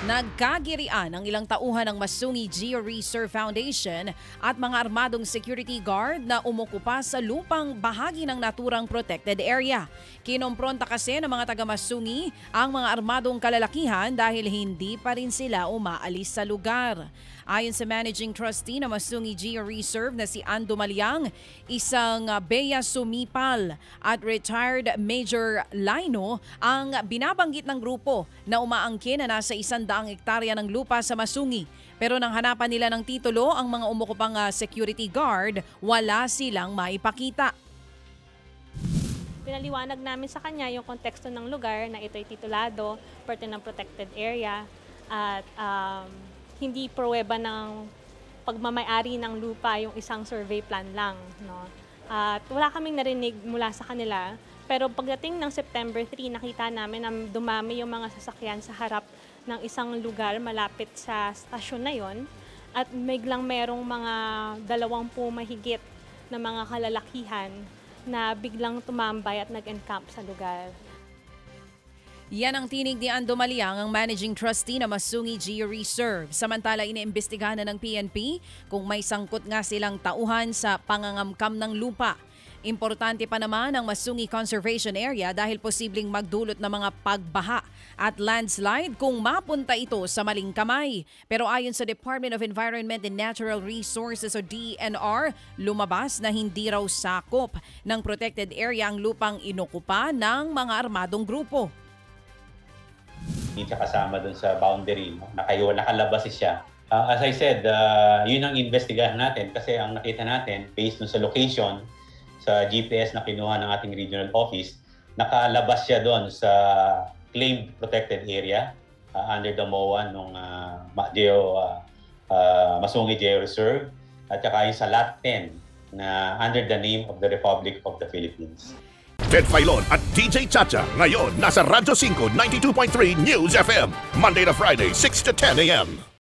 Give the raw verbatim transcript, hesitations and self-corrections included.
Nagkagirian ang ilang tauhan ng Masungi Geo-Reserve Foundation at mga armadong security guard na umukupa sa lupang bahagi ng naturang protected area. Kinompronta kasi ng mga taga-Masungi ang mga armadong kalalakihan dahil hindi pa rin sila umaalis sa lugar. Ayon sa Managing Trustee ng Masungi Geo-Reserve na si Ando Maliang, isang Beya Sumipal at retired Major Lino ang binabanggit ng grupo na umaangkin na nasa isang daang ektarya ng lupa sa Masungi. Pero nang hanapan nila ng titulo ang mga umukupang security guard, wala silang maipakita. Pinaliwanag namin sa kanya yung konteksto ng lugar na ito'y titulado, parte ng protected area at um, hindi pruweba ng pagmamayari ng lupa yung isang survey plan lang. No? At wala kaming narinig mula sa kanila. Pero pagdating ng September third, nakita namin na dumami yung mga sasakyan sa harap ng isang lugar malapit sa stasyon na yon. At biglang merong mga dalawampu mahigit na mga kalalakihan na biglang tumambay at nag-encamp sa lugar. Yan ang tinig ni Ando Maliang, ang Managing Trustee na Masungi Geo-Reserve. Samantala, iniimbestigahan na ng P N P kung may sangkot nga silang tauhan sa pangangamkam ng lupa. Importante pa naman ang Masungi Conservation Area dahil posibleng magdulot ng mga pagbaha at landslide kung mapunta ito sa maling kamay. Pero ayon sa Department of Environment and Natural Resources o D E N R, lumabas na hindi raw sakop ng protected area ang lupang inokupa ng mga armadong grupo. Hindi siya kasama dun sa boundary, no? Nakayo, nakalabas siya. Uh, as I said, uh, yun ang investigahan natin kasi ang nakita natin, based dun sa location, sa G P S na kinuha ng ating regional office, nakalabas siya doon sa claimed protected area uh, under the M O A nung uh, Geo, uh, uh, Masungi Geo Reserve at saka yung sa Lot ten na under the name of the Republic of the Philippines. Ted Filon at D J Chacha ngayon nasa Radyo five ninety-two point three News F M Monday to Friday six to ten a m